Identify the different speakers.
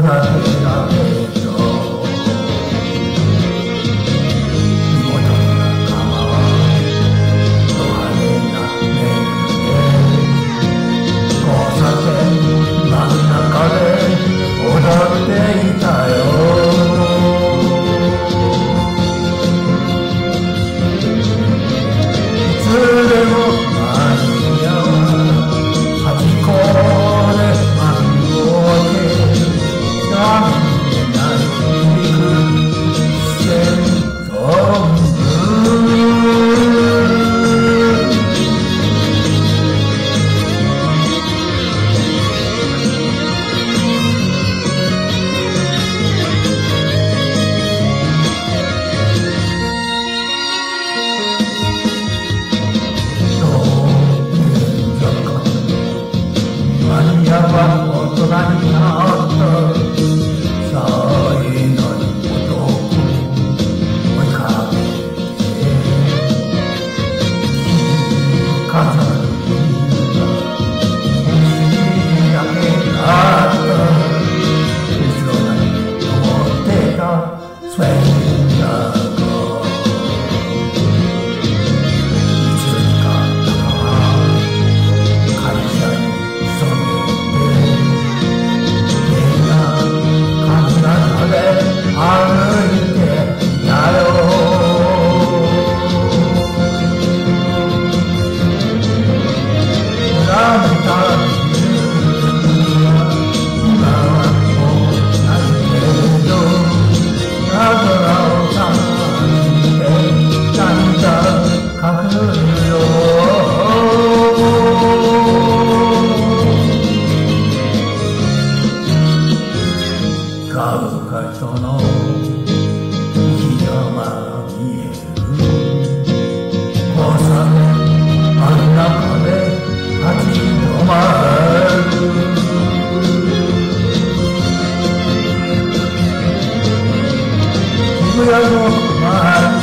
Speaker 1: だけだけど見事な仲間はド派手なメイクで交差点真ん中で踊っていたよ。いつでも間に合う端っこで幕を開け何気ない響く視線存分大人になった才能に男追いかけて飾る君が君だけだった後ろに登ってたスウェイだがいつか仲間会社に勤め歩いていたよ。裏めた自分は今はもうないけど空を探して涙かくよ。買うか人の日が見える交差点真ん中で立ち止まる渋谷の前